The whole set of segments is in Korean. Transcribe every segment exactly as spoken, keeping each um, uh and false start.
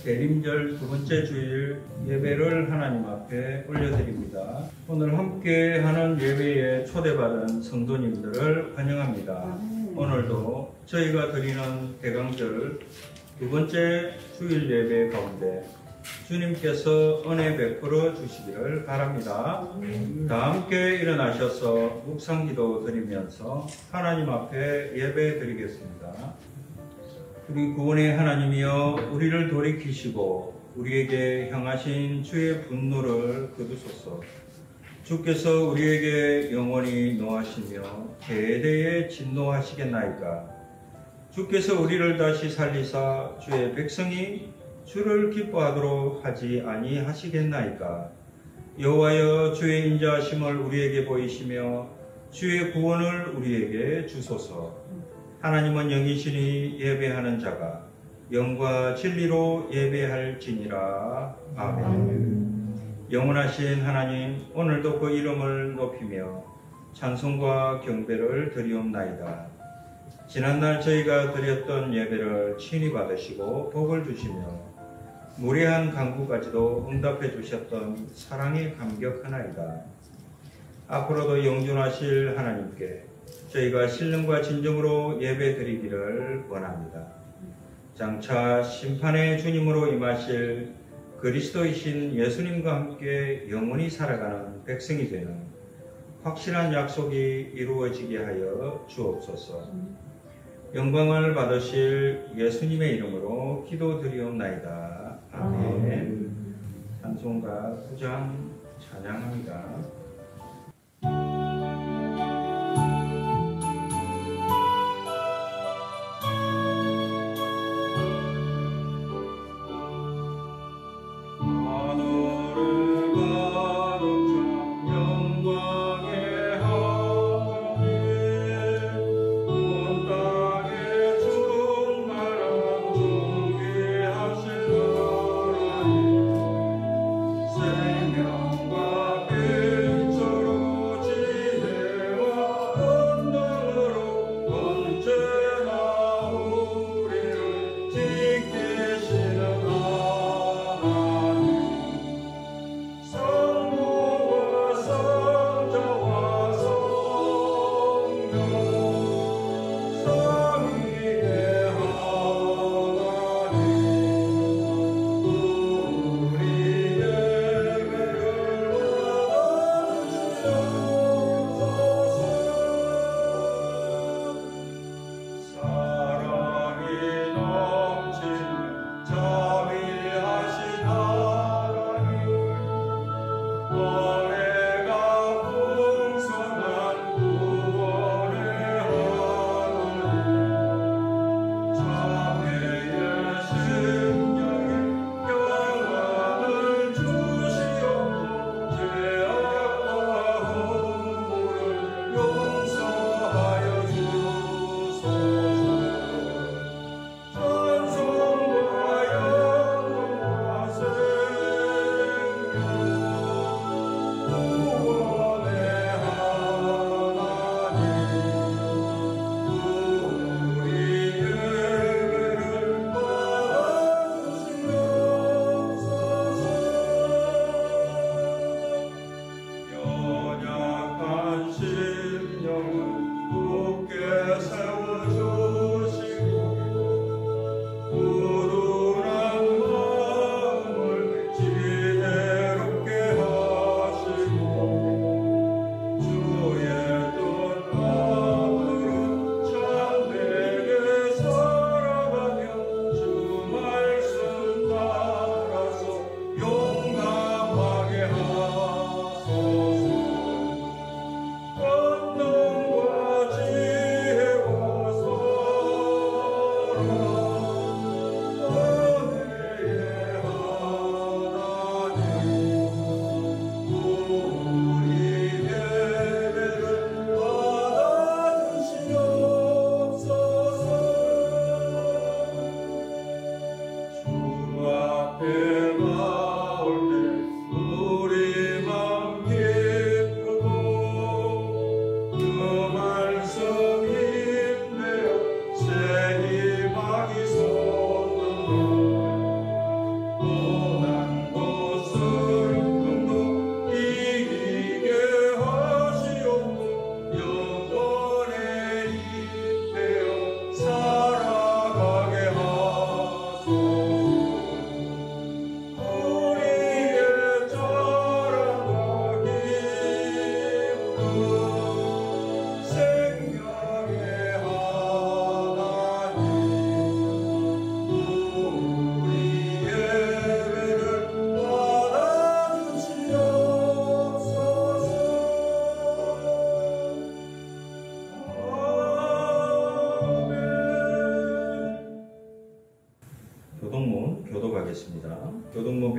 대림절 두 번째 주일 예배를 하나님 앞에 올려드립니다. 오늘 함께 하는 예배에 초대받은 성도님들을 환영합니다. 오늘도 저희가 드리는 대강절 두 번째 주일 예배 가운데 주님께서 은혜 베풀어 주시기를 바랍니다. 다 함께 일어나셔서 묵상기도 드리면서 하나님 앞에 예배 드리겠습니다. 우리 구원의 하나님이여, 우리를 돌이키시고 우리에게 향하신 주의 분노를 거두소서. 주께서 우리에게 영원히 노하시며 대대에 진노하시겠나이까. 주께서 우리를 다시 살리사 주의 백성이 주를 기뻐하도록 하지 아니하시겠나이까. 여호와여, 주의 인자하심을 우리에게 보이시며 주의 구원을 우리에게 주소서. 하나님은 영이시니 예배하는 자가 영과 진리로 예배할지니라. 아멘. 아멘. 영원하신 하나님, 오늘도 그 이름을 높이며 찬송과 경배를 드리옵나이다. 지난날 저희가 드렸던 예배를 친히 받으시고 복을 주시며 무례한 간구까지도 응답해 주셨던 사랑에 감격하나이다. 앞으로도 영존하실 하나님께 저희가 신령과 진정으로 예배 드리기를 원합니다. 장차 심판의 주님으로 임하실 그리스도이신 예수님과 함께 영원히 살아가는 백성이 되는 확실한 약속이 이루어지게 하여 주옵소서. 영광을 받으실 예수님의 이름으로 기도드리옵나이다. 아멘. 찬송가 구 장 찬양합니다.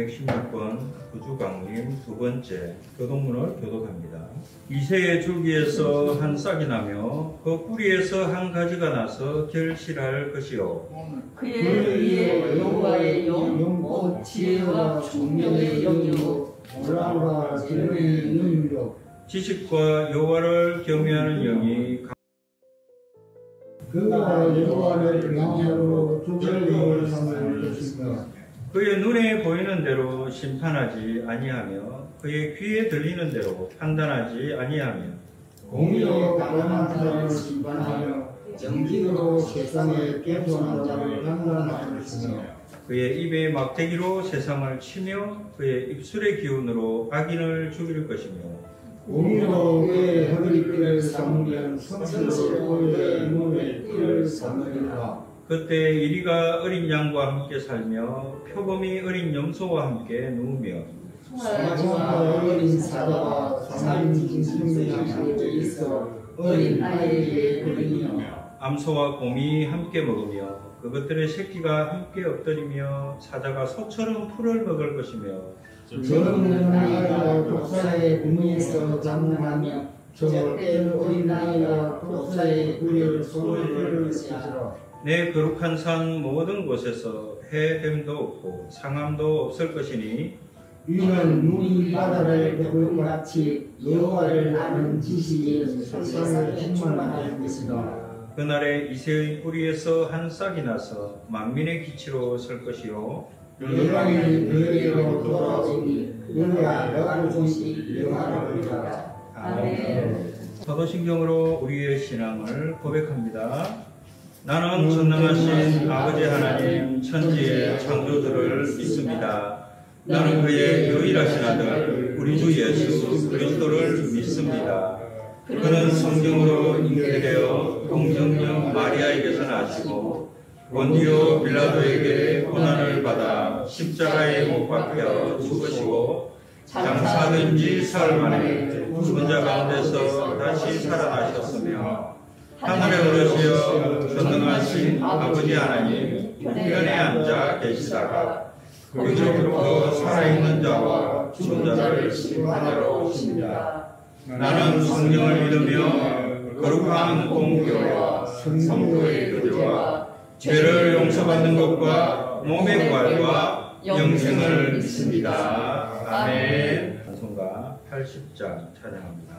백십육 번 구주강림 두 번째 교동문을 교독합니다. 이새의 줄기에서 한 싹이 나며 그 뿌리에서 한 가지가 나서 결실할 것이요 그의 위에 여호와의 영, 곧 지혜와 총명의 영이요 오랑과 지능의 영이요 지식과 여호와를 경외하는 영이 그가 여호와를 영으로 주별력을 삼을 것이며 그의 눈에 보이는 대로 심판하지 아니하며 그의 귀에 들리는 대로 판단하지 아니하며 공의로 가난한 자를 심판하며 정직으로 세상에 겸손한 자를 판단할 것이며 그의 입의 막대기로 세상을 치며 그의 입술의 기운으로 악인을 죽일 것이며 공의로 그의 허리띠를 삼으면 성스러운 그의 눈에 띠를 삼으리라. 그때 이리가 어린 양과 함께 살며 표범이 어린 염소와 함께 누우며 송아지와 어린 사자와 살인 짐승이 함께 있어 어린 아이에게 버리며 암소와 곰이 함께 먹으며 그것들의 새끼가 함께 엎드리며 사자가 소처럼 풀을 먹을 것이며 젊은 아이가 독사의 구멍에서 장난하며 저때 어린 아이가 독사의 굴에 손을 들을 것이라. 내 거룩한 산 모든 곳에서 해됨도 없고 상함도 없을 것이니 이는 눈이 바다를 덮을 것 같이 여호와를 아는 지식이 세상을 충만할 것이다. 그날에 이새의 뿌리에서 한 싹이 나서 만민의 기치로 설 것이요 영광이 그에게로 돌아오니 그가 여호와 곳이 영화로우리라. 아멘. 사도신경으로 우리의 신앙을 고백합니다. 나는 전능하신 아버지 하나님 천지의 창조주를 믿습니다. 나는 그의 유일하신 아들 우리 주 예수 그리스도를 믿습니다. 그는 성령으로 잉태되어 동정녀 마리아에게서 나시고 본디오 빌라도에게 고난을 받아 십자가에 못 박혀 죽으시고 장사된 지 사흘 만에 죽은 자 가운데서 다시 살아나셨으며 하늘에 오르시어 전능하신 아버지 하나님 우편에 앉아 계시다가 거기로부터 살아있는 자와 죽은 자를 심판하러 오십니다. 나는 성령을 믿으며 거룩한 공교회와 성도의 교제와 죄를 용서받는 것과 몸의 부활과 영생을 믿습니다. 아멘. 찬송가 팔십 장 찬양합니다.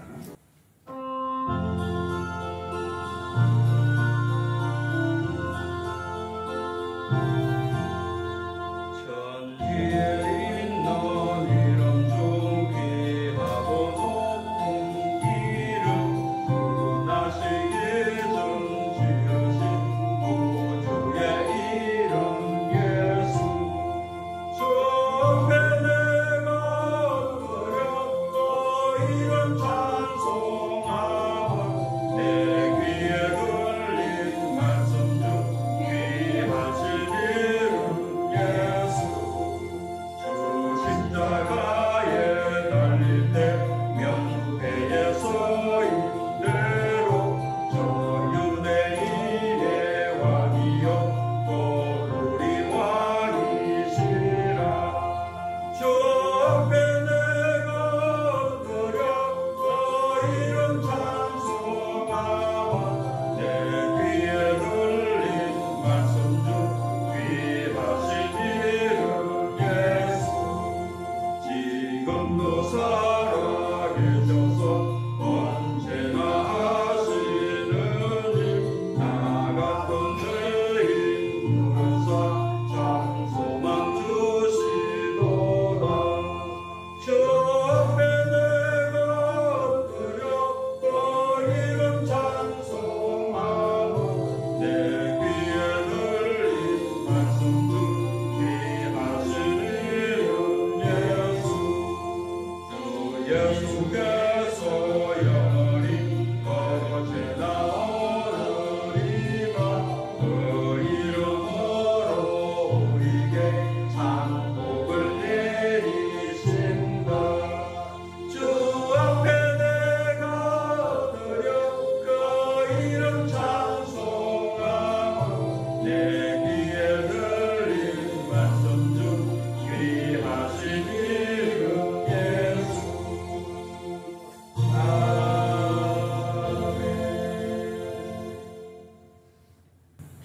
내 귀에 들린 말씀 중 귀하신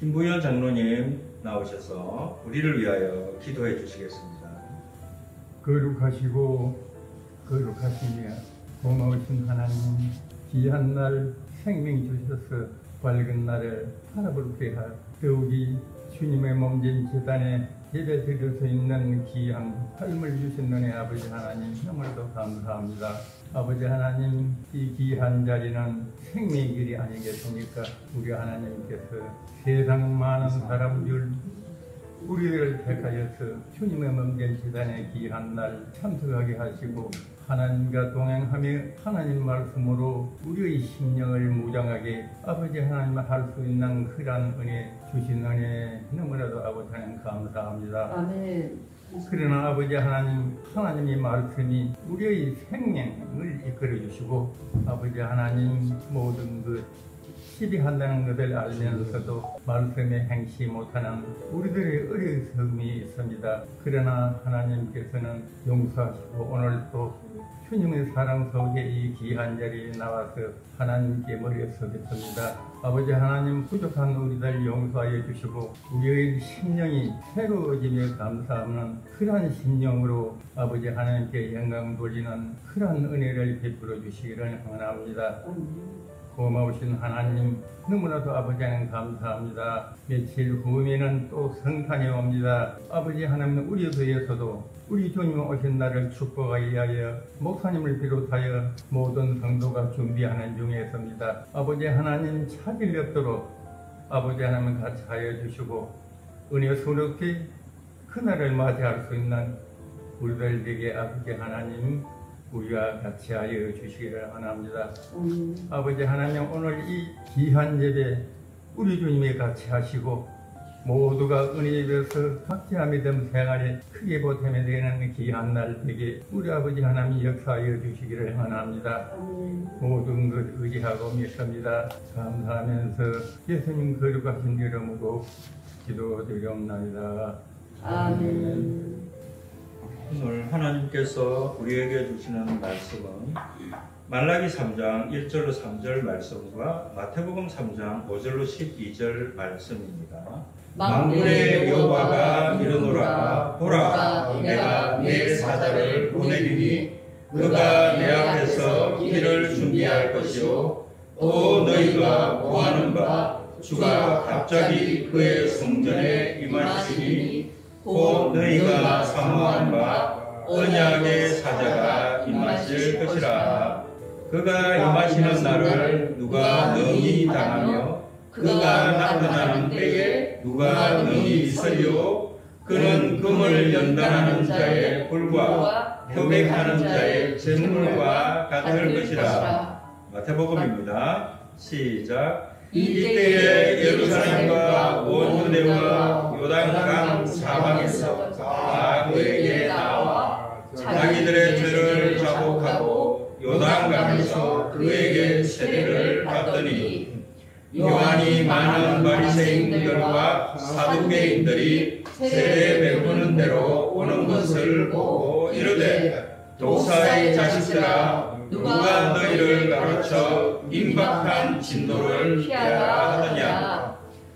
김부현 장로님 나오셔서 우리를 위하여 기도해 주시겠습니다. 거룩하시고 거룩하시며 고마우신 하나님, 귀한 날 생명 주셔서 밝은 날에 살아볼게 하 더욱이 주님의 몸된 제단에 예배 드릴 수 있는 귀한 삶을 주신 은혜 아버지 하나님, 너무나도 감사합니다. 아버지 하나님, 이 귀한 자리는 생명의 길이 아니겠습니까? 우리 하나님께서 세상 많은 사람들 우리를 택하여서 주님의 몸된 제단에 귀한 날 참석하게 하시고 하나님과 동행하며 하나님 말씀으로 우리의 심령을 무장하게 아버지 하나님 할 수 있는 그런 은혜 주신 은혜 너무나도 아버지 하나님 감사합니다. 아멘. 그러나 아버지 하나님, 하나님의 말씀이 우리의 생명을 이끌어 주시고 아버지 하나님 모든 것 시비한다는 것을 알면서도 말씀에 행치 못하는 우리들의 어리석음이 있습니다. 그러나 하나님께서는 용서하시고 오늘 또 주님의 사랑 속에 이 귀한 자리에 나와서 하나님께 머리에 서겠습니다. 아버지 하나님, 부족한 우리들 용서하여 주시고 우리의 심령이 새로워지며 감사하는 그러한 심령으로 아버지 하나님께 영광 돌리는 그러한 은혜를 베풀어 주시기를 원합니다. 고마우신 하나님, 너무나도 아버지 하나님 감사합니다. 며칠 후면은 또 성탄이 옵니다. 아버지 하나님, 우리 교회에서도 우리 주님 오신 날을 축복하기 위하여 목사님을 비롯하여 모든 성도가 준비하는 중에 있습니다. 아버지 하나님, 차질 없도록 아버지 하나님 같이 하여 주시고 은혜스럽게 그날을 맞이할 수 있는 우리들에게 아버지 하나님 우리와 같이 하여 주시기를 원합니다. 음. 아버지 하나님, 오늘 이 귀한 예배 우리 주님이 같이 하시고 모두가 은혜 입에서 각자 믿음 생활에 크게 보탬이 되는 귀한 날 되게 우리 아버지 하나님 역사하여 주시기를 원합니다. 음. 모든 것 의지하고 믿습니다. 감사하면서 예수님 거룩하신 이름으로 기도드리옵나이다. 아멘. 오늘 하나님께서 우리에게 주시는 말씀은 말라기 삼 장 일 절로 삼 절 말씀과 마태복음 삼 장 오 절로 십이 절 말씀입니다. 만군의 여호와가 이르노라, 보라, 내가 내 사자를 보내리니 그가 내 앞에서 길을 준비할 것이요 또 너희가 구하는 바 주가 갑자기 그의 성전에 임하시니 곧 너희가 사모한 바 언약의 사자가 임하실 것이라. 그가 임하시는 날을 누가 능히 당하며 그가 나타나는 때에 누가 능히 있으리요. 그는 금을 연단하는 자의 불과 표백하는 자의 잿물과 같을 것이라. 마태복음입니다. 시작. 이때에 예루살렘과 온 유대와 요단강 사방에서 다 그에게 나와 자기들의 죄를 자복하고 요단강에서 그에게 세례를 받더니 요한이 많은 바리새인들과 사두개인들이 세례 베푸는 대로 오는 것을 보고 이르되, 독사의 자식들아, 누가 너희를 가르쳐 임박한 진노를 피하라 하더냐.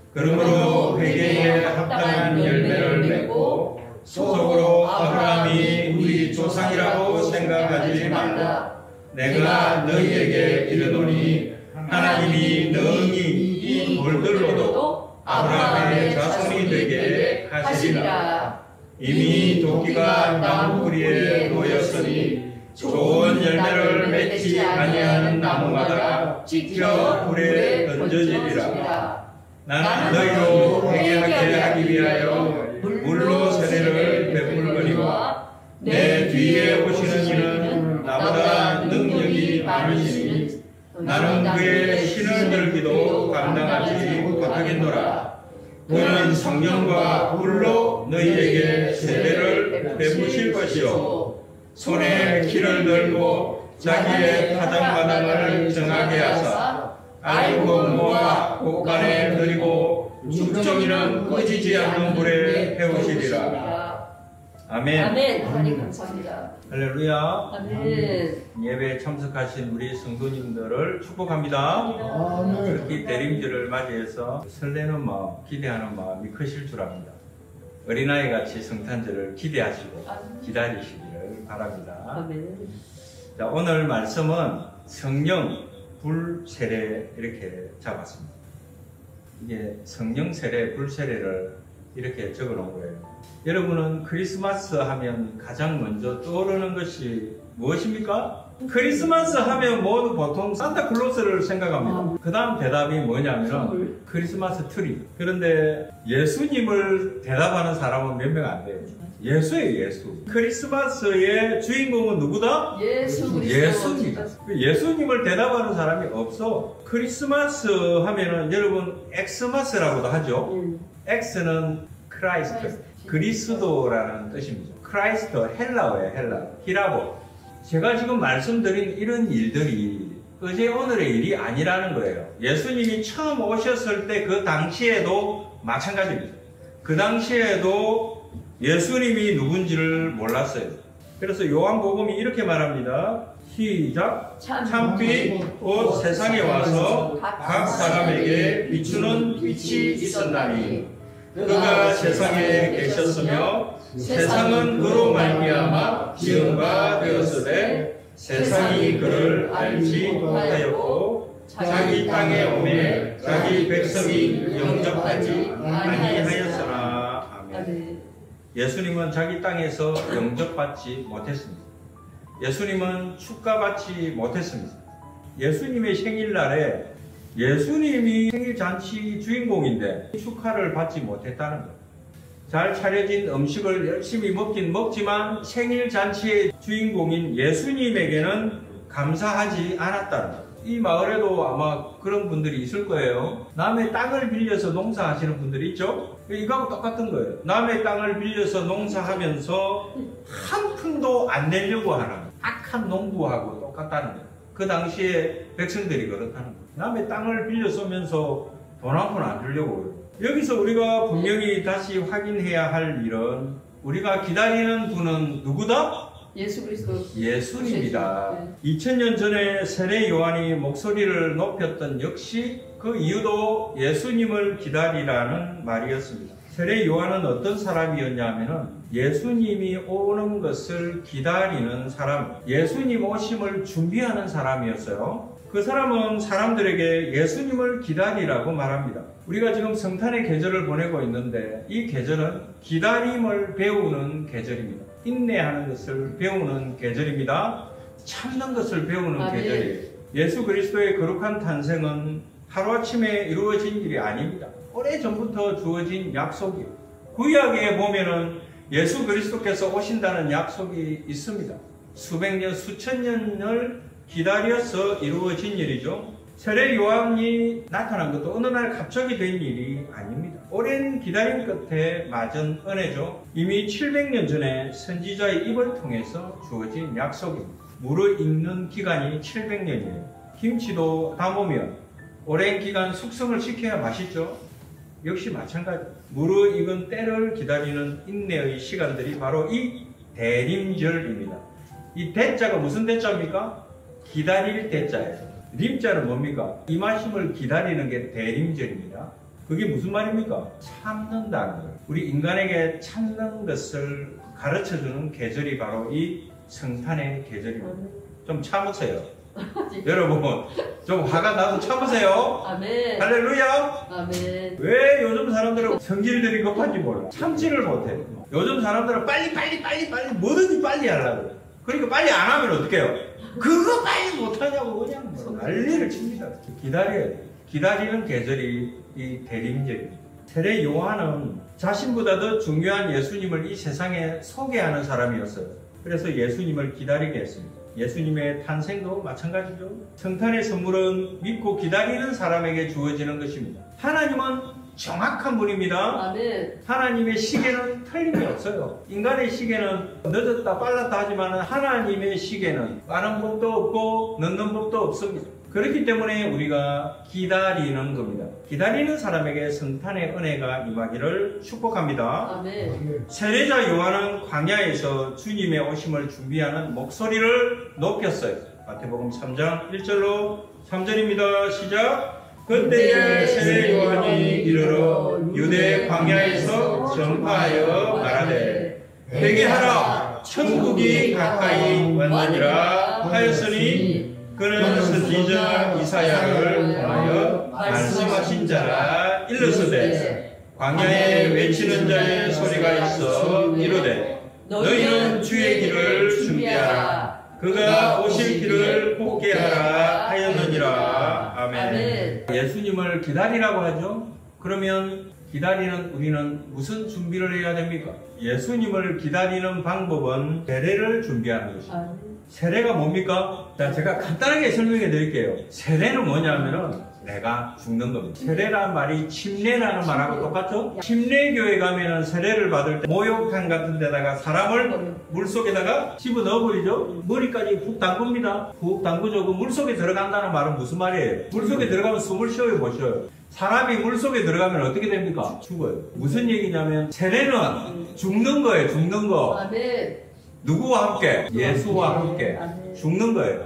그러므로 회개에 합당한 열매를 맺고 속으로 아브라함이 우리 조상이라고 생각하지 말라. 내가 너희에게 이르노니 하나님이 능히 이 돌들로도 아브라함의 자손이 되게 하시리라. 이미 도끼가 나무 뿌리에 놓였으니 좋은 열매를 맺지 아니하는 나무마다 지켜 불에 던져지리라. 나는 너희로 회개하게 하기 위하여 물로 세례를 베풀거니와 내 뒤에 오시는 이는 나보다 능력이 많으시니 나는 그의 신을 열기도 감당하지 못하겠노라. 그는 성령과 불로 너희에게 세례를 베푸실 것이요 손에 키를 들고 자기의 타작마당을 정하게 하사 아이고 모아 곳간에 들이고 죽정이는 꺼지지 않는 불에 태우시리라. 아멘. 아멘. 하나님 감사합니다. 할렐루야. 아멘. 예배에 참석하신 우리 성도님들을 축복합니다. 아멘. 특히 대림절을 맞이해서 설레는 마음, 기대하는 마음이 크실 줄 압니다. 어린아이 같이 성탄절을 기대하시고 기다리시기를 바랍니다. 아멘. 자, 오늘 말씀은 성령 불 세례 이렇게 잡았습니다. 이게 성령 세례, 불 세례를 이렇게 적어 놓은 거예요. 여러분은 크리스마스 하면 가장 먼저 떠오르는 것이 무엇입니까? 크리스마스 하면 모두 보통 산타클로스를 생각합니다. 그 다음 대답이 뭐냐면 크리스마스 트리. 그런데 예수님을 대답하는 사람은 몇 명 안 돼요. 예수예요, 예수. 크리스마스의 주인공은 누구다? 예수 그리스도. 예수입니다. 예수님을 대답하는 사람이 없어. 크리스마스 하면은 여러분 엑스마스라고도 하죠. 음. 엑스는 크라이스트, 그리스도라는 뜻입니다. 크라이스트, 헬라어예요, 헬라. 히라보. 제가 지금 말씀드린 이런 일들이 어제 오늘의 일이 아니라는 거예요. 예수님이 처음 오셨을 때 그 당시에도 마찬가지입니다. 그 당시에도 예수님이 누군지를 몰랐어요. 그래서 요한복음이 이렇게 말합니다. 시작. 참빛 곧 세상에 와서 각 사람에게 비추는 빛이 있었나니 그가 세상에 계셨으며 세상은 그로 말미암아 지은 바 되었으되 세상이 그를 알지 못하였고 자기 땅에 오매 자기 백성이 영접하지 아니하였으나. 아멘. 예수님은 자기 땅에서 영접받지 못했습니다. 예수님은 축가받지 못했습니다. 예수님의 생일날에 예수님이 생일잔치 주인공인데 축하를 받지 못했다는 거예요. 잘 차려진 음식을 열심히 먹긴 먹지만 생일잔치의 주인공인 예수님에게는 감사하지 않았다는 거예요. 이 마을에도 아마 그런 분들이 있을 거예요. 남의 땅을 빌려서 농사하시는 분들이 있죠? 이거하고 똑같은 거예요. 남의 땅을 빌려서 농사하면서 한 푼도 안 내려고 하는 악한 농부하고 똑같다는 거예요. 그 당시에 백성들이 그렇다는 거예요. 남의 땅을 빌려 쓰면서 돈 한 푼 안 주려고 그래요. 여기서 우리가 분명히 다시 확인해야 할 일은 우리가 기다리는 분은 누구다? 예수 그리스도. 예수님이다. 이천 년 전에 세례 요한이 목소리를 높였던 역시 그 이유도 예수님을 기다리라는 말이었습니다. 세례 요한은 어떤 사람이었냐면은 예수님이 오는 것을 기다리는 사람, 예수님 오심을 준비하는 사람이었어요. 그 사람은 사람들에게 예수님을 기다리라고 말합니다. 우리가 지금 성탄의 계절을 보내고 있는데 이 계절은 기다림을 배우는 계절입니다. 인내하는 것을 배우는 계절입니다. 참는 것을 배우는 아, 네. 계절이에요. 예수 그리스도의 거룩한 탄생은 하루아침에 이루어진 일이 아닙니다. 오래전부터 주어진 약속이에요. 구약에 보면은 예수 그리스도께서 오신다는 약속이 있습니다. 수백 년, 수천 년을 기다려서 이루어진 일이죠. 세례 요한이 나타난 것도 어느 날 갑자기 된 일이 아닙니다. 오랜 기다림 끝에 맞은 은혜죠. 이미 칠백 년 전에 선지자의 입을 통해서 주어진 약속입니다. 물을 익는 기간이 칠백 년이에요. 김치도 담으면 오랜 기간 숙성을 시켜야 맛있죠. 역시 마찬가지. 물을 익은 때를 기다리는 인내의 시간들이 바로 이 대림절입니다. 이 대자가 무슨 대자입니까? 기다릴 대자예요. 림자는 뭡니까? 임하심을 기다리는 게 대림절입니다. 그게 무슨 말입니까? 참는다는 거예요. 우리 인간에게 참는 것을 가르쳐주는 계절이 바로 이 성탄의 계절입니다. 좀 참으세요. 여러분 좀 화가 나도 참으세요. 아멘. 할렐루야. 아멘. 왜 요즘 사람들은 성질들이 급한지 몰라. 참지를 못해. 요즘 사람들은 빨리 빨리 빨리 빨리 뭐든지 빨리 하려고. 그러니까 빨리 안 하면 어떡해요? 그거 빨리 못하냐고 그냥 뭐 난리를 칩니다. 기다려야 돼. 기다리는 계절이 이 대림절입니다. 세례 요한은 자신보다 더 중요한 예수님을 이 세상에 소개하는 사람이었어요. 그래서 예수님을 기다리게 했습니다. 예수님의 탄생도 마찬가지죠. 성탄의 선물은 믿고 기다리는 사람에게 주어지는 것입니다. 하나님은 정확한 분입니다. 아멘. 하나님의 시계는 틀림이 없어요. 인간의 시계는 늦었다 빨랐다 하지만 하나님의 시계는 빠른 법도 없고 늦는 법도 없습니다. 그렇기 때문에 우리가 기다리는 겁니다. 기다리는 사람에게 성탄의 은혜가 임하기를 축복합니다. 아멘. 세례자 요한은 광야에서 주님의 오심을 준비하는 목소리를 높였어요. 마태복음 삼 장 일 절로 삼 절입니다. 시작. 그때에 세례 요한이 이르러 유대 광야에서 전파하여 말하되 회개하라 천국이 가까이 왔느니라 하였으니 그는 선지자 이사야를 통하여 말씀하신 자라 일렀으되 광야에 외치는 자의 소리가 있어 이르되 너희는 주의 길을 준비하라 그가 오실 길을 곱게 하라 하였느니라. 아멘. 아멘. 예수님을 기다리라고 하죠. 그러면 기다리는 우리는 무슨 준비를 해야 됩니까? 예수님을 기다리는 방법은 세례를 준비하는 것입니다. 아멘. 세례가 뭡니까? 자, 제가 간단하게 설명해 드릴게요. 세례는 뭐냐면은 내가 죽는 겁니다. 세례라는 말이 침례라는 말하고 똑같죠? 침례교회 가면은 세례를 받을 때 목욕탕 같은 데다가 사람을 물속에다가 집어 넣어버리죠? 머리까지 푹 담굽니다. 푹 담그죠? 그 물속에 들어간다는 말은 무슨 말이에요? 물속에 들어가면 숨을 쉬어요, 못 쉬어요? 사람이 물속에 들어가면 어떻게 됩니까? 죽어요. 무슨 얘기냐면 세례는 죽는 거예요, 죽는 거. 아멘. 누구와 함께? 예수와 함께 죽는 거예요.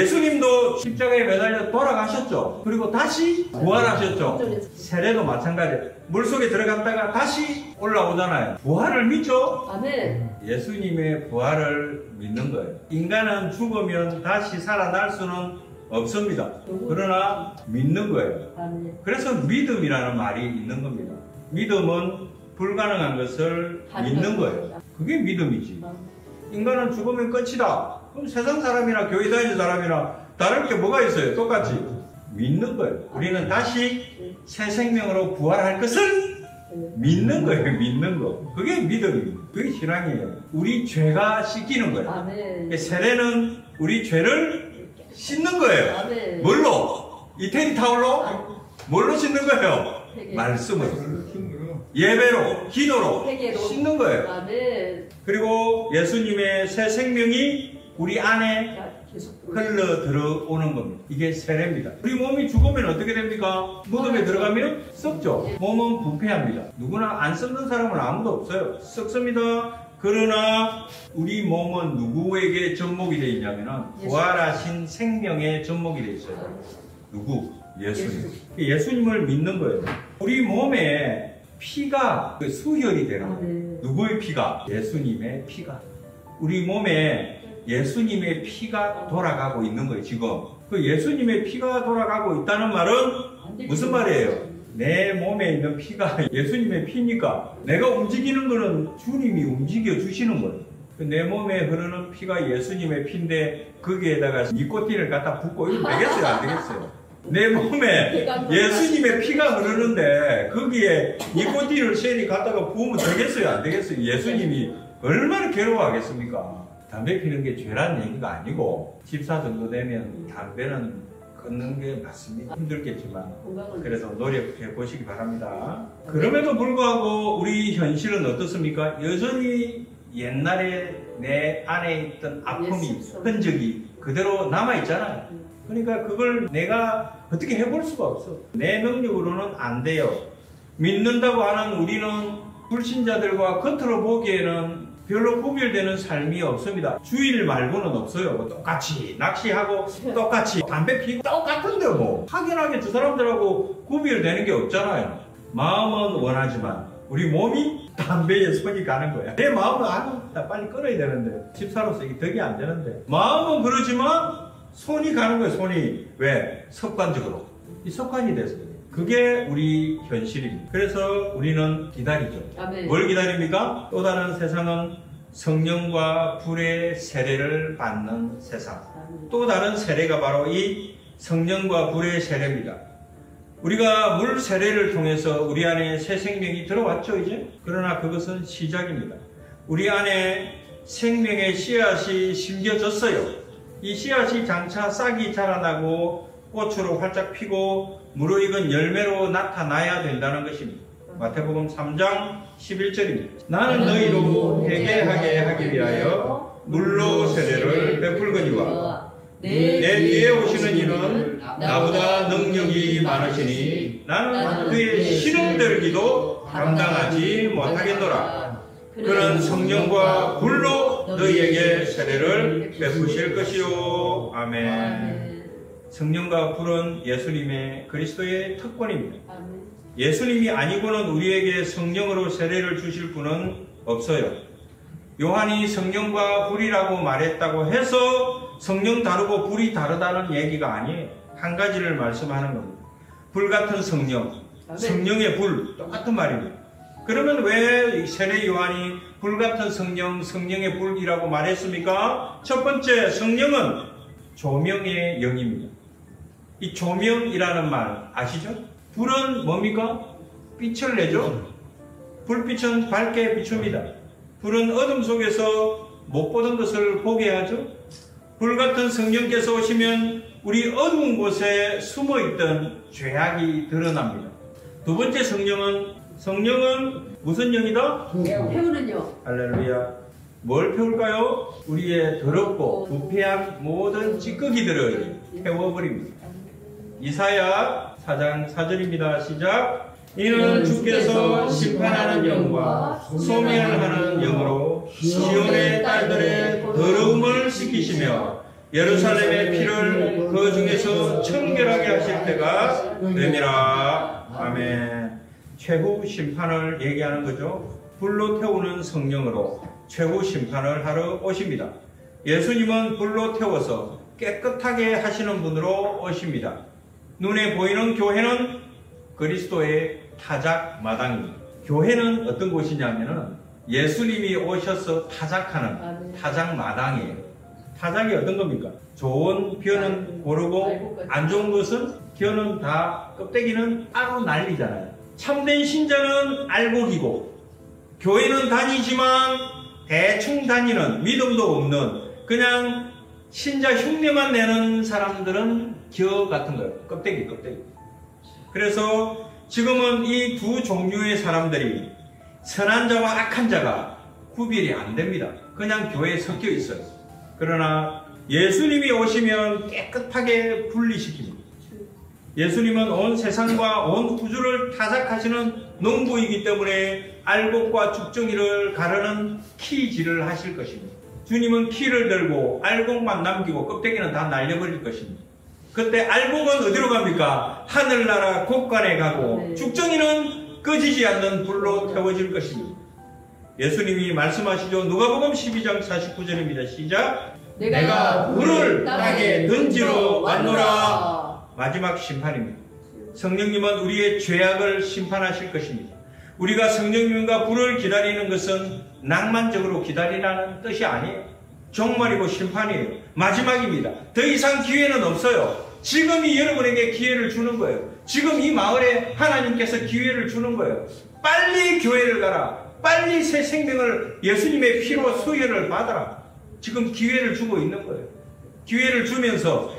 예수님도 십자가에 매달려 돌아가셨죠. 그리고 다시 부활하셨죠. 세례도 마찬가지예요. 물속에 들어갔다가 다시 올라오잖아요. 부활을 믿죠? 아멘. 예수님의 부활을 믿는 거예요. 인간은 죽으면 다시 살아날 수는 없습니다. 그러나 믿는 거예요. 아멘. 그래서 믿음이라는 말이 있는 겁니다. 믿음은 불가능한 것을 믿는 거예요. 그게 믿음이지. 인간은 죽으면 끝이다. 그럼 세상 사람이나 교회 다니는 사람이나 다를 게 뭐가 있어요? 똑같이 믿는 거예요. 우리는 다시 새 생명으로 부활할 것을 믿는 거예요. 믿는 거. 그게 믿음입니다. 그게 신앙이에요. 우리 죄가 씻기는 거예요. 아멘. 세례는 우리 죄를 씻는 거예요. 아멘. 뭘로? 이태리 타올로? 뭘로 씻는 거예요? 회개. 말씀으로. 힘으로 예배로, 기도로 회개로. 씻는 거예요. 아멘. 그리고 예수님의 새 생명이 우리 안에 계속 흘러 들어오는 겁니다. 이게 세례입니다. 우리 몸이 죽으면 어떻게 됩니까? 무덤에 들어가면 썩죠. 몸은 부패합니다. 누구나 안 썩는 사람은 아무도 없어요. 썩습니다. 그러나 우리 몸은 누구에게 접목이 되어 있냐면 부활하신 생명에 접목이 되어 있어요. 누구? 예수님. 예수님을 믿는 거예요. 우리 몸에 피가 그 수혈이 되는 거예요. 아멘. 누구의 피가? 예수님의 피가. 우리 몸에 예수님의 피가 돌아가고 있는 거예요, 지금. 그 예수님의 피가 돌아가고 있다는 말은 무슨 말이에요? 내 몸에 있는 피가 예수님의 피니까 내가 움직이는 거는 주님이 움직여 주시는 거예요. 내 몸에 흐르는 피가 예수님의 피인데 거기에다가 니코틴을 갖다 붓고 이러면 되겠어요, 안 되겠어요? 내 몸에 예수님의 피가 흐르는데 거기에 니코틴을 셀이 갖다가 부으면 되겠어요, 안 되겠어요? 예수님이 얼마나 괴로워하겠습니까? 담배 피는 게 죄라는 얘기가 아니고 집사 정도 되면 담배는 끊는 게 맞습니다. 힘들겠지만 그래서 노력해 보시기 바랍니다. 그럼에도 불구하고 우리 현실은 어떻습니까? 여전히 옛날에 내 안에 있던 아픔이 흔적이 그대로 남아있잖아요. 그러니까 그걸 내가 어떻게 해볼 수가 없어. 내 능력으로는 안 돼요. 믿는다고 하는 우리는 불신자들과 겉으로 보기에는 별로 구별되는 삶이 없습니다. 주일 말고는 없어요. 뭐 똑같이 낚시하고 똑같이 담배 피고 똑같은데 뭐 확연하게 두 사람들하고 구별되는 게 없잖아요. 마음은 원하지만 우리 몸이 담배에 손이 가는 거야. 내 마음은 아유 나 빨리 끊어야 되는데 집사로서 이게 덕이 안 되는데 마음은 그러지만 손이 가는 거예요. 손이 왜? 습관적으로 이 습관이 돼서 그게 우리 현실입니다. 그래서 우리는 기다리죠. 아멘. 뭘 기다립니까? 또 다른 세상은 성령과 불의 세례를 받는 세상. 아멘. 또 다른 세례가 바로 이 성령과 불의 세례입니다. 우리가 물 세례를 통해서 우리 안에 새 생명이 들어왔죠, 이제? 그러나 그것은 시작입니다. 우리 안에 생명의 씨앗이 심겨졌어요. 이 씨앗이 장차 싹이 자라나고 꽃으로 활짝 피고 무르익은 열매로 나타나야 된다는 것입니다. 마태복음 삼 장 십일 절입니다. 나는 너희로 회개하게 하기 위하여 물로 세례를 베풀거니와 내 뒤에 오시는 이는 나보다 능력이 많으시니 나는 그의 시름들기도 감당하지 못하겠노라. 그는 성령과 불로 너희에게 세례를 베푸실 것이요. 아멘. 성령과 불은 예수님의 그리스도의 특권입니다. 예수님이 아니고는 우리에게 성령으로 세례를 주실 분은 없어요. 요한이 성령과 불이라고 말했다고 해서 성령 다르고 불이 다르다는 얘기가 아니에요. 한 가지를 말씀하는 겁니다. 불 같은 성령, 성령의 불, 똑같은 말입니다. 그러면 왜 세례 요한이 불 같은 성령, 성령의 불이라고 말했습니까? 첫 번째, 성령은 조명의 영입니다. 이 조명이라는 말 아시죠? 불은 뭡니까? 빛을 내죠? 불빛은 밝게 비춥니다. 불은 어둠 속에서 못 보던 것을 보게 하죠? 불 같은 성령께서 오시면 우리 어두운 곳에 숨어있던 죄악이 드러납니다. 두 번째 성령은, 성령은 무슨 영이다? 태우는요. 할렐루야. 뭘 태울까요? 우리의 더럽고 부패한 모든 찌꺼기들을 태워버립니다. 이사야 사 장 사 절입니다. 시작. 이는 주께서 심판하는 영과 소멸하는 영으로 시온의 딸들의 더러움을 씻기시며 예루살렘의 피를 그 중에서 청결하게 하실 때가 됨이라. 아멘. 최후 심판을 얘기하는 거죠. 불로 태우는 성령으로 최후 심판을 하러 오십니다. 예수님은 불로 태워서 깨끗하게 하시는 분으로 오십니다. 눈에 보이는 교회는 그리스도의 타작 마당입니다. 교회는 어떤 곳이냐면은 예수님이 오셔서 타작하는 타작 마당이에요. 타작이 어떤 겁니까? 좋은 벼는 고르고 안 좋은 것은 벼는 다 껍데기는 따로 날리잖아요. 참된 신자는 알곡이고 교회는 다니지만 대충 다니는 믿음도 없는 그냥 신자 흉내만 내는 사람들은 겨 같은 거예요. 껍데기 껍데기. 그래서 지금은 이 두 종류의 사람들이 선한 자와 악한 자가 구별이 안 됩니다. 그냥 교회에 섞여 있어요. 그러나 예수님이 오시면 깨끗하게 분리시킵니다. 예수님은 온 세상과 온 우주를 타작하시는 농부이기 때문에 알곡과 죽정이를 가르는 키질을 하실 것입니다. 주님은 키를 들고 알곡만 남기고 껍데기는 다 날려버릴 것입니다. 그때 알곡은 어디로 갑니까? 하늘나라 곳간에 가고 네. 죽정이는 꺼지지 않는 불로 태워질 것입니다. 예수님이 말씀하시죠. 누가복음 십이 장 사십구 절입니다. 시작. 내가, 내가 불을 땅에 던지러 왔노라. 마지막 심판입니다. 성령님은 우리의 죄악을 심판하실 것입니다. 우리가 성령님과 불을 기다리는 것은 낭만적으로 기다리라는 뜻이 아니에요. 종말이고 심판이에요. 마지막입니다. 더 이상 기회는 없어요. 지금이 여러분에게 기회를 주는 거예요. 지금 이 마을에 하나님께서 기회를 주는 거예요. 빨리 교회를 가라. 빨리 새 생명을 예수님의 피로 수혈을 받아라. 지금 기회를 주고 있는 거예요. 기회를 주면서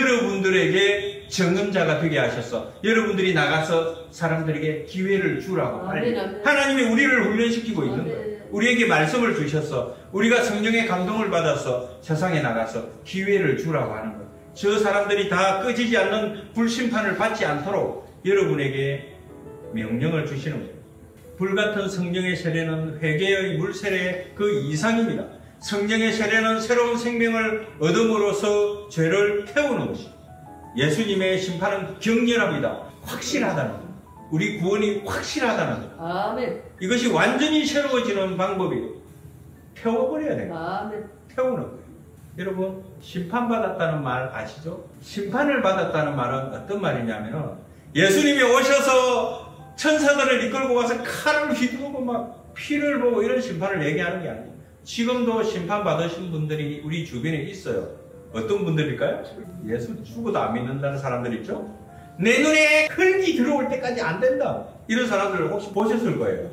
여러분들에게 정음자가 되게 하셔서 여러분들이 나가서 사람들에게 기회를 주라고 빨리. 하나님이 우리를 훈련시키고 있는 거예요. 우리에게 말씀을 주셔서 우리가 성령의 감동을 받아서 세상에 나가서 기회를 주라고 하는 거예요. 저 사람들이 다 꺼지지 않는 불심판을 받지 않도록 여러분에게 명령을 주시는 거예요. 불같은 성령의 세례는 회개의 물세례 그 이상입니다. 성령의 세례는 새로운 생명을 얻음으로써 죄를 태우는 것입니다. 예수님의 심판은 격렬합니다. 확실하다는 겁니다. 우리 구원이 확실하다는 겁니다. 아멘. 이것이 완전히 새로워지는 방법이에요. 태워버려야 돼요. 아멘. 태우는 거예요. 여러분, 심판받았다는 말 아시죠? 심판을 받았다는 말은 어떤 말이냐면 예수님이 오셔서 천사들을 이끌고 와서 칼을 휘두르고 막 피를 보고 이런 심판을 얘기하는 게 아니에요. 지금도 심판받으신 분들이 우리 주변에 있어요. 어떤 분들일까요? 예수 죽어도 안 믿는다는 사람들 있죠? 내 눈에 흙이 들어올 때까지 안 된다. 이런 사람들 혹시 보셨을 거예요.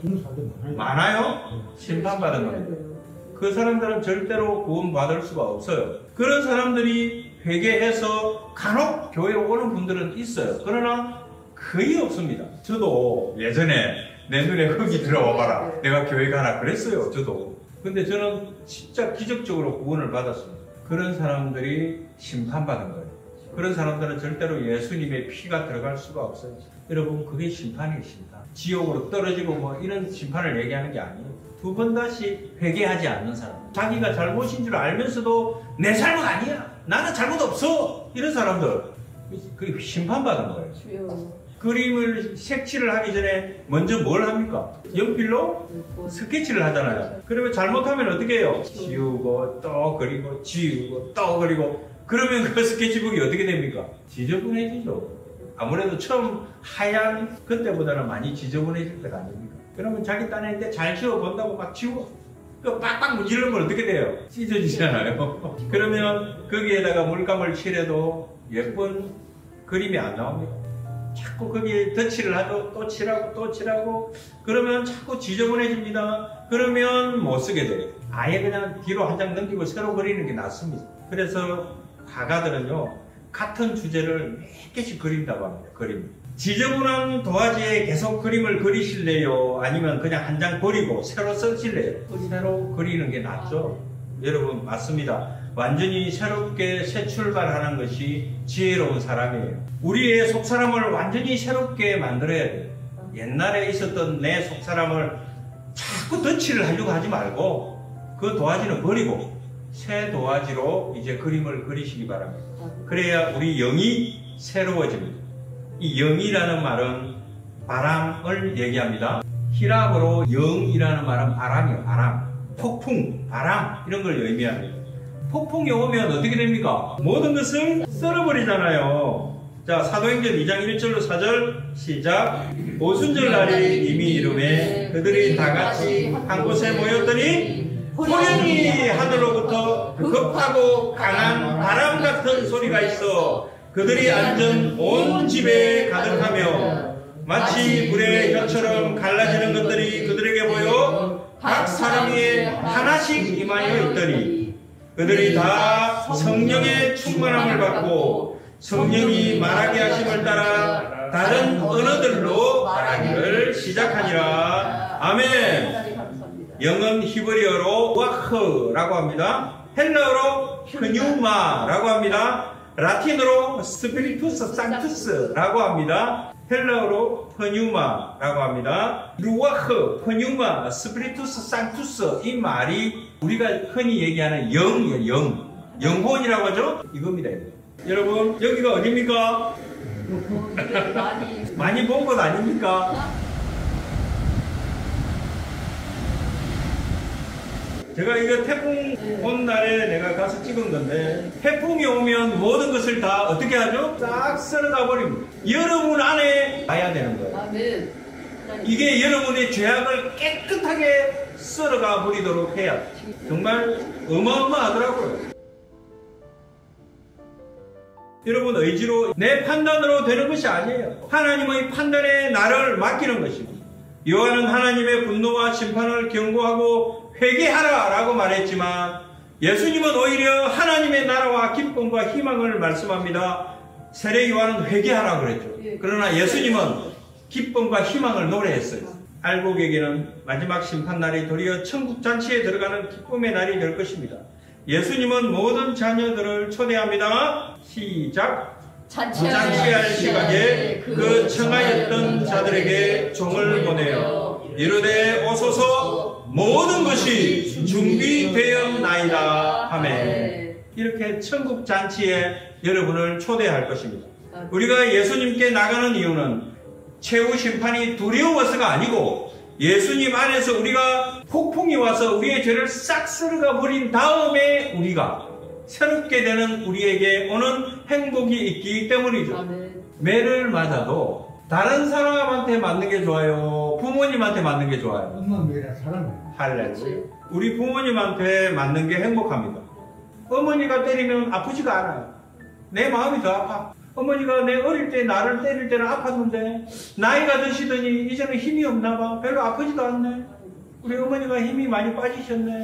많아요? 심판받은 겁니다. 그 사람들은 절대로 구원받을 수가 없어요. 그런 사람들이 회개해서 간혹 교회 오는 분들은 있어요. 그러나 거의 없습니다. 저도 예전에 내 눈에 흙이 들어와 봐라. 내가 교회 가라 그랬어요. 저도. 근데 저는 진짜 기적적으로 구원을 받았습니다. 그런 사람들이 심판받은 거예요. 그런 사람들은 절대로 예수님의 피가 들어갈 수가 없어요. 여러분, 그게 심판이에요, 심판. 지옥으로 떨어지고 뭐 이런 심판을 얘기하는 게 아니에요. 두 번 다시 회개하지 않는 사람. 자기가 잘못인 줄 알면서도 내 잘못 아니야. 나는 잘못 없어. 이런 사람들. 그 심판받은 거예요. 주여. 그림을 색칠을 하기 전에 먼저 뭘 합니까? 연필로 스케치를 하잖아요. 그러면 잘못하면 어떻게 해요? 지우고 또 그리고 지우고 또 그리고 그러면 그 스케치북이 어떻게 됩니까? 지저분해지죠. 아무래도 처음 하얀 그때보다는 많이 지저분해질 때가 아닙니까? 그러면 자기 딴에는데 잘 지워본다고 막 지우고 그 빡빡 문지르면 어떻게 돼요? 찢어지잖아요. 그러면 거기에다가 물감을 칠해도 예쁜 그림이 안 나옵니다. 자꾸 거기에 덧칠을 하고 또 칠하고 또 칠하고 그러면 자꾸 지저분해집니다. 그러면 못 쓰게 돼요. 아예 그냥 뒤로 한 장 넘기고 새로 그리는 게 낫습니다. 그래서 화가들은요 같은 주제를 몇 개씩 그린다고 합니다. 그림. 지저분한 도화지에 계속 그림을 그리실래요? 아니면 그냥 한 장 버리고 새로 쓰실래요? 새로 그리는 게 낫죠. 여러분 맞습니다. 완전히 새롭게 새 출발하는 것이 지혜로운 사람이에요. 우리의 속사람을 완전히 새롭게 만들어야 돼요. 옛날에 있었던 내 속사람을 자꾸 덧칠을 하려고 하지 말고 그 도화지는 버리고 새 도화지로 이제 그림을 그리시기 바랍니다. 그래야 우리 영이 새로워집니다. 이 영이라는 말은 바람을 얘기합니다. 히랍어로 영이라는 말은 바람이에요. 바람, 폭풍, 바람 이런 걸 의미합니다. 폭풍이 오면 어떻게 됩니까? 모든 것을 썰어버리잖아요. 자, 사도행전 이 장 일 절로 사 절 시작. 오순절 날이 이미 이름에 그들이 다 같이 한 곳에 모였더니 호련히 하늘로부터 급하고 강한 바람 같은 소리가 있어 그들이 앉은 온 집에 가득하며 마치 불의 혀처럼 갈라지는 것들이 그들에게 보여 각 사람 위에 하나씩 임하여 있더니 그들이 다 성령의 충만함을 받고 성령이 말하게 하심을 따라 다른 언어들로 말하기를 시작하니라. 아멘. 영은 히브리어로 와흐라고 합니다. 헬라어로 크뉴마라고 합니다. 라틴어로 스피리투스 상투스라고 합니다. 헬라어로 퍼뉴마라고 합니다. 루아흐, 퍼뉴마, 스피리투스 상투스 이 말이 우리가 흔히 얘기하는 영이에요. 영. 영혼이라고 하죠? 이겁니다. 여러분 여기가 어딥니까? 많이 많이 본 것 아닙니까? 제가 이거 태풍 온 날에 내가 가서 찍은 건데 태풍이 오면 모든 것을 다 어떻게 하죠? 싹 썰어가 버립니다. 여러분 안에 가야 되는 거예요. 아멘. 이게 여러분의 죄악을 깨끗하게 썰어가 버리도록 해야 돼요. 정말 어마어마하더라고요. 여러분 의지로 내 판단으로 되는 것이 아니에요. 하나님의 판단에 나를 맡기는 것입니다. 요한은 하나님의 분노와 심판을 경고하고 회개하라 라고 말했지만 예수님은 오히려 하나님의 나라와 기쁨과 희망을 말씀합니다. 세례 요한은 회개하라 그랬죠. 그러나 예수님은 기쁨과 희망을 노래했어요. 알곡에게는 마지막 심판날이 도리어 천국잔치에 들어가는 기쁨의 날이 될 것입니다. 예수님은 모든 자녀들을 초대합니다. 시작. 잔치할 시각에 그 청하였던 자들에게 종을 보내어 이르되 오소서 모든 것이 준비되었나이다. 아멘. 이렇게 천국 잔치에 여러분을 초대할 것입니다. 우리가 예수님께 나가는 이유는 최후 심판이 두려워서가 아니고 예수님 안에서 우리가 폭풍이 와서 우리의 죄를 싹 쓸어가 버린 다음에 우리가 새롭게 되는 우리에게 오는 행복이 있기 때문이죠. 아멘. 매를 맞아도 다른 사람한테 맞는 게 좋아요? 부모님한테 맞는 게 좋아요? 엄마 미라 사랑해. 할렐루야. 우리 부모님한테 맞는 게 행복합니다. 어머니가 때리면 아프지가 않아요. 내 마음이 더 아파. 어머니가 내 어릴 때 나를 때릴 때는 아팠는데 나이가 드시더니 이제는 힘이 없나 봐. 별로 아프지도 않네. 우리 어머니가 힘이 많이 빠지셨네.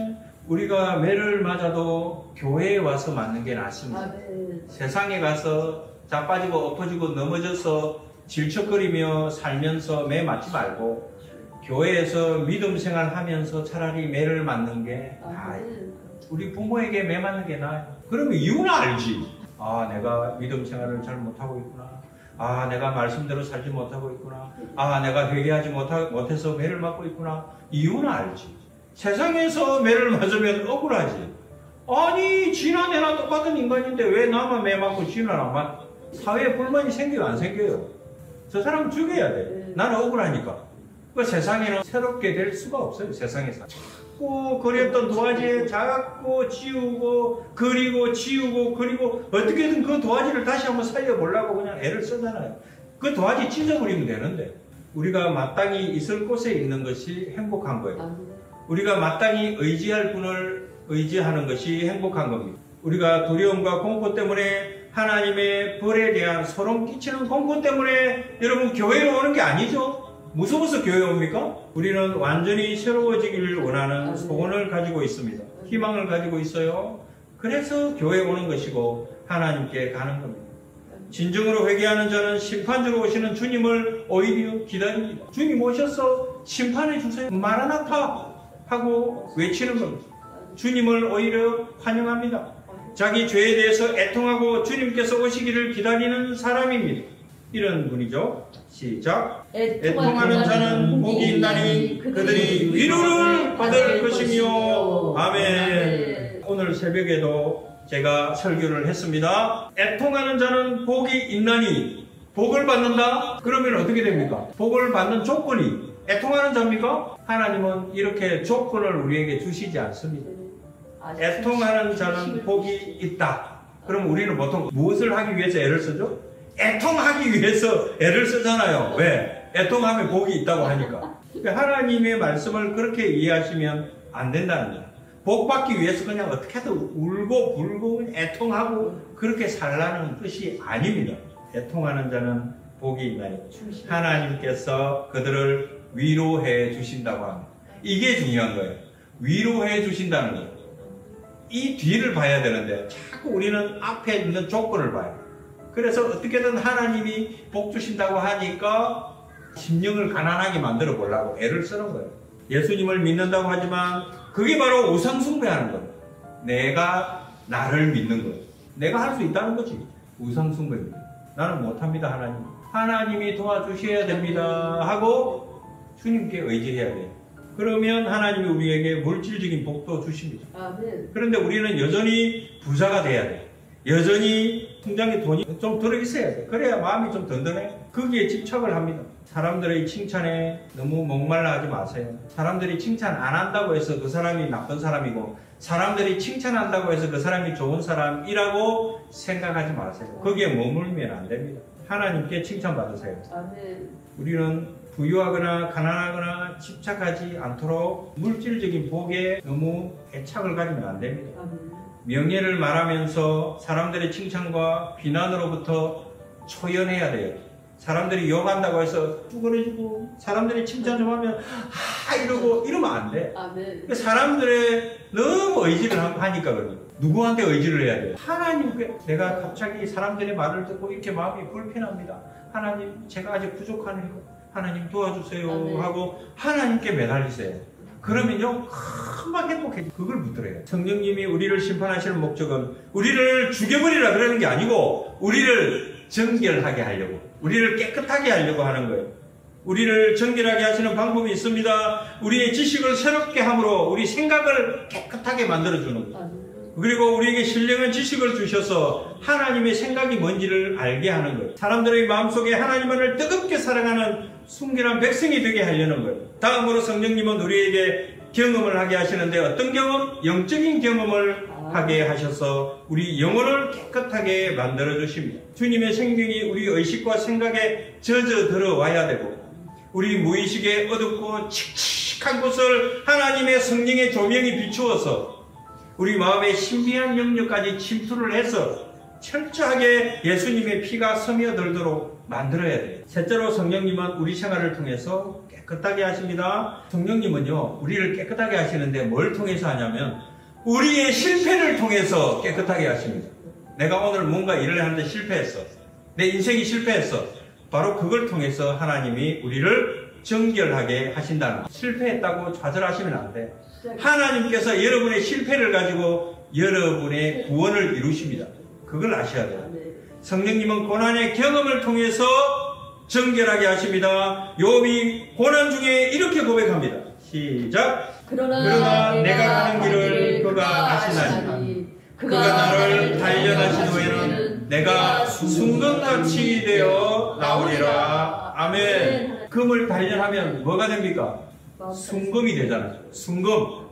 우리가 매를 맞아도 교회에 와서 맞는 게 낫습니다. 아, 네. 세상에 가서 자빠지고 엎어지고 넘어져서 질척거리며 살면서 매 맞지 말고 교회에서 믿음 생활하면서 차라리 매를 맞는 게 아, 나아요. 네. 우리 부모에게 매 맞는 게 나아요. 그러면 이유는 알지. 아, 내가 믿음 생활을 잘 못하고 있구나. 아, 내가 말씀대로 살지 못하고 있구나. 아, 내가 회개하지 못하, 못해서 매를 맞고 있구나. 이유는 알지. 세상에서 매를 맞으면 억울하지. 아니, 지나 내나 똑같은 인간인데 왜 나만 매 맞고 지는 안 맞? 사회에 불만이 생겨요, 안 생겨요? 저 사람 죽여야 돼. 나는 억울하니까. 그 세상에는 새롭게 될 수가 없어요, 세상에서. 자꾸 그렸던 도화지에 자꾸 지우고, 그리고 지우고, 그리고 어떻게든 그 도화지를 다시 한번 살려보려고 그냥 애를 쓰잖아요. 그 도화지 찢어버리면 되는데. 우리가 마땅히 있을 곳에 있는 것이 행복한 거예요. 아, 네. 우리가 마땅히 의지할 분을 의지하는 것이 행복한 겁니다. 우리가 두려움과 공포 때문에 하나님의 벌에 대한 소름 끼치는 공포 때문에 여러분 교회로 오는 게 아니죠. 무서워서 교회 옵니까? 우리는 완전히 새로워지기를 원하는 소원을 가지고 있습니다. 희망을 가지고 있어요. 그래서 교회 오는 것이고 하나님께 가는 겁니다. 진정으로 회개하는 자는 심판주로 오시는 주님을 오히려 기다립니다. 주님 오셔서 심판해 주세요. 마라나타 하고 외치는 겁니다. 주님을 오히려 환영합니다. 자기 죄에 대해서 애통하고 주님께서 오시기를 기다리는 사람입니다. 이런 분이죠. 시작. 애통하는 자는 복이 있나니 그들이 위로를 받을 것이며. 아멘. 오늘 새벽에도 제가 설교를 했습니다. 애통하는 자는 복이 있나니 복을 받는다? 그러면 어떻게 됩니까? 복을 받는 조건이 애통하는 자입니까? 하나님은 이렇게 조건을 우리에게 주시지 않습니다. 애통하는 자는 복이 있다. 그럼 우리는 보통 무엇을 하기 위해서 애를 쓰죠? 애통하기 위해서 애를 쓰잖아요. 왜? 애통하면 복이 있다고 하니까. 하나님의 말씀을 그렇게 이해하시면 안 된다는 거예요. 복 받기 위해서 그냥 어떻게든 울고 불고 애통하고 그렇게 살라는 뜻이 아닙니다. 애통하는 자는 복이 있나니 하나님께서 그들을 위로해 주신다고 합니다. 이게 중요한 거예요. 위로해 주신다는 거예요. 이 뒤를 봐야 되는데 자꾸 우리는 앞에 있는 조건을 봐요. 그래서 어떻게든 하나님이 복 주신다고 하니까 심령을 가난하게 만들어 보려고 애를 쓰는 거예요. 예수님을 믿는다고 하지만 그게 바로 우상 숭배하는 거예요. 내가 나를 믿는 거예요. 내가 할 수 있다는 거지. 우상 숭배입니다. 나는 못합니다, 하나님. 하나님이 도와주셔야 됩니다 하고 주님께 의지해야 돼요. 그러면 하나님이 우리에게 물질적인 복도 주십니다. 아, 네. 그런데 우리는 여전히 부자가 돼야 돼요. 여전히 통장에 돈이 좀 들어있어야 돼. 그래야 마음이 좀 든든해. 거기에 집착을 합니다. 사람들의 칭찬에 너무 목말라 하지 마세요. 사람들이 칭찬 안 한다고 해서 그 사람이 나쁜 사람이고 사람들이 칭찬한다고 해서 그 사람이 좋은 사람이라고 생각하지 마세요. 거기에 머물면 안 됩니다. 하나님께 칭찬받으세요. 아, 네. 우리는 부유하거나 가난하거나 집착하지 않도록 물질적인 복에 너무 애착을 가지면 안 됩니다. 아, 네. 명예를 말하면서 사람들의 칭찬과 비난으로부터 초연해야 돼요. 사람들이 욕한다고 해서 쭈그러지고 사람들이 칭찬 좀 하면 아 이러고 이러면 안 돼. 아, 네. 사람들의 너무 의지를 하니까 그래요. 누구한테 의지를 해야 돼요? 하나님께. 내가 갑자기 사람들의 말을 듣고 이렇게 마음이 불편합니다. 하나님 제가 아직 부족하네요. 하나님 도와주세요 아, 네. 하고 하나님께 매달리세요. 그러면요 금방 행복해져. 그걸 붙들어요. 성령님이 우리를 심판하시는 목적은 우리를 죽여버리라 그러는 게 아니고 우리를 정결하게 하려고, 우리를 깨끗하게 하려고 하는 거예요. 우리를 정결하게 하시는 방법이 있습니다. 우리의 지식을 새롭게 함으로 우리 생각을 깨끗하게 만들어주는 거예요. 아, 네. 그리고 우리에게 신령한 지식을 주셔서 하나님의 생각이 뭔지를 알게 하는 거예요. 사람들의 마음속에 하나님을 뜨겁게 사랑하는 순결한 백성이 되게 하려는 거예요. 다음으로 성령님은 우리에게 경험을 하게 하시는데 어떤 경험? 영적인 경험을 하게 하셔서 우리 영혼을 깨끗하게 만들어 주십니다. 주님의 생명이 우리 의식과 생각에 젖어 들어와야 되고 우리 무의식에 어둡고 칙칙한 곳을 하나님의 성령의 조명이 비추어서 우리 마음의 신비한 영역까지 침투를 해서 철저하게 예수님의 피가 스며들도록 만들어야 돼요. 셋째로 성령님은 우리 생활을 통해서 깨끗하게 하십니다. 성령님은요 우리를 깨끗하게 하시는데 뭘 통해서 하냐면 우리의 실패를 통해서 깨끗하게 하십니다. 내가 오늘 뭔가 일을 하는데 실패했어. 내 인생이 실패했어. 바로 그걸 통해서 하나님이 우리를 정결하게 하신다는 것. 실패했다고 좌절하시면 안 돼. 하나님께서 여러분의 실패를 가지고 여러분의 구원을 이루십니다. 그걸 아셔야 돼요. 성령님은 고난의 경험을 통해서 정결하게 하십니다. 욥이 고난 중에 이렇게 고백합니다. 시작. 그러나, 그러나 내가 가는 길을 그가 아시나니 그가 나를 단련하신 후에는 내가 순금같이 되어 나오리라. 아멘. 금을 단련하면 뭐가 됩니까? 순금이 되잖아요. 순금.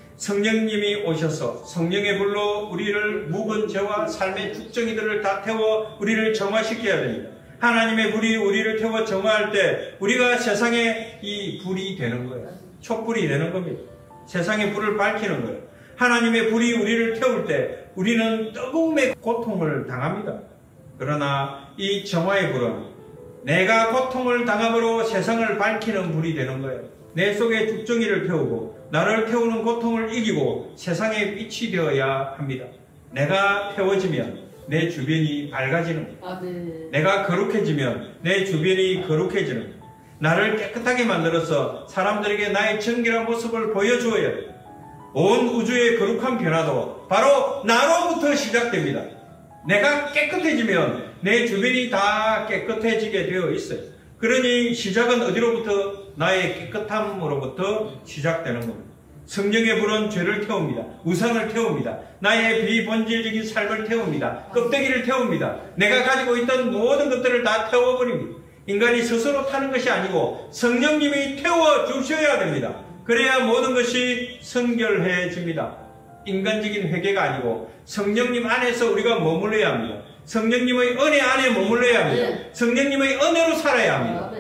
성령님이 오셔서 성령의 불로 우리를 묵은 죄와 삶의 죽정이들을 다 태워 우리를 정화시켜야 됩니다. 하나님의 불이 우리를 태워 정화할 때 우리가 세상에 이 불이 되는 거예요. 촛불이 되는 겁니다. 세상의 불을 밝히는 거예요. 하나님의 불이 우리를 태울 때 우리는 뜨거움의 고통을 당합니다. 그러나 이 정화의 불은 내가 고통을 당함으로 세상을 밝히는 불이 되는 거예요. 내 속에 죽정이를 태우고 나를 태우는 고통을 이기고 세상의 빛이 되어야 합니다. 내가 태워지면 내 주변이 밝아지는 거예요. 아, 네. 내가 거룩해지면 내 주변이 거룩해지는 거예요. 나를 깨끗하게 만들어서 사람들에게 나의 정결한 모습을 보여주어야 돼요. 온 우주의 거룩한 변화도 바로 나로부터 시작됩니다. 내가 깨끗해지면 내 주변이 다 깨끗해지게 되어 있어요. 그러니 시작은 어디로부터? 나의 깨끗함으로부터 시작되는 겁니다. 성령의 불은 죄를 태웁니다. 우상을 태웁니다. 나의 비본질적인 삶을 태웁니다. 껍데기를 태웁니다. 내가 가지고 있던 모든 것들을 다 태워버립니다. 인간이 스스로 타는 것이 아니고 성령님이 태워주셔야 됩니다. 그래야 모든 것이 성결해집니다. 인간적인 회개가 아니고 성령님 안에서 우리가 머물러야 합니다. 성령님의 은혜 안에 머물러야 합니다. 성령님의 은혜로 살아야 합니다.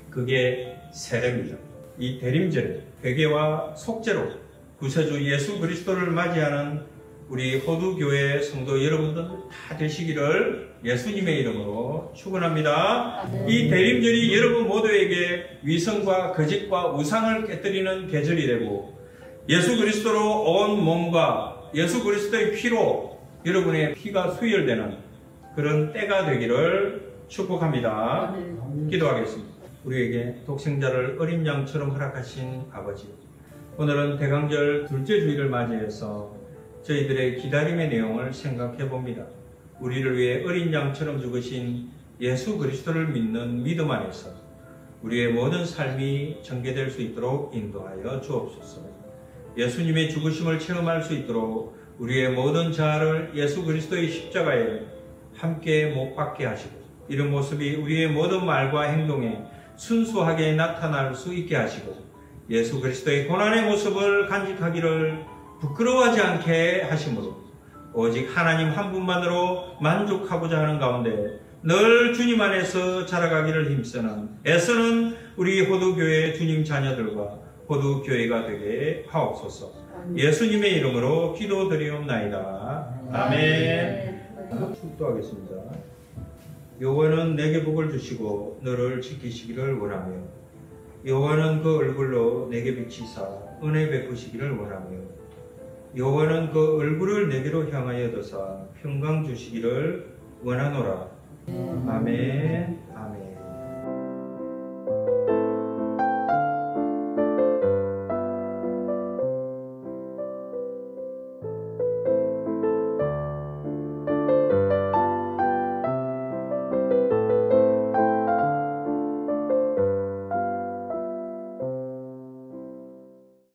그게 세례입니다. 이 대림절에 회개와 속죄로 구세주 예수 그리스도를 맞이하는 우리 호두교회 성도 여러분들 다 되시기를 예수님의 이름으로 축원합니다. 이 대림절이 여러분 모두에게 위선과 거짓과 우상을 깨뜨리는 계절이 되고 예수 그리스도로 온 몸과 예수 그리스도의 피로 여러분의 피가 수혈되는 그런 때가 되기를 축복합니다. 기도하겠습니다. 우리에게 독생자를 어린 양처럼 허락하신 아버지, 오늘은 대강절 둘째 주일을 맞이해서 저희들의 기다림의 내용을 생각해 봅니다. 우리를 위해 어린 양처럼 죽으신 예수 그리스도를 믿는 믿음 안에서 우리의 모든 삶이 전개될 수 있도록 인도하여 주옵소서. 예수님의 죽으심을 체험할 수 있도록 우리의 모든 자아를 예수 그리스도의 십자가에 함께 못 박게 하시고 이런 모습이 우리의 모든 말과 행동에 순수하게 나타날 수 있게 하시고 예수 그리스도의 고난의 모습을 간직하기를 부끄러워하지 않게 하심으로 오직 하나님 한 분만으로 만족하고자 하는 가운데 늘 주님 안에서 자라가기를 힘쓰는 애쓰는 우리 호두교회 주님 자녀들과 호두교회가 되게 하옵소서. 예수님의 이름으로 기도드리옵나이다. 아멘. 축도하겠습니다. 여호와는 내게 복을 주시고 너를 지키시기를 원하며 여호와는 그 얼굴로 내게 비치사 은혜 베푸시기를 원하며 여호와는 그 얼굴을 내게로 향하여 드사 평강 주시기를 원하노라. 아멘. 아멘.